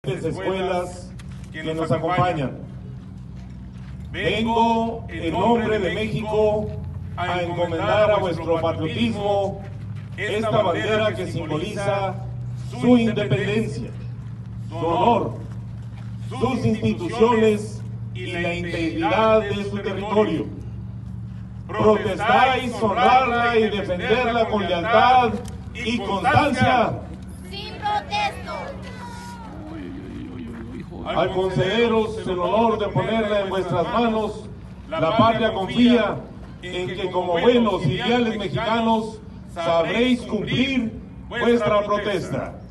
escuelas que nos acompañan. Vengo en nombre de México a encomendar a vuestro patriotismo esta bandera que simboliza su independencia, su honor, sus instituciones y la integridad de su territorio. Protestáis, honrarla y defenderla con lealtad y constancia. ¡Sin protesto! Al concederos el honor de ponerla en vuestras manos, la patria confía en que como buenos y leales mexicanos sabréis cumplir vuestra protesta.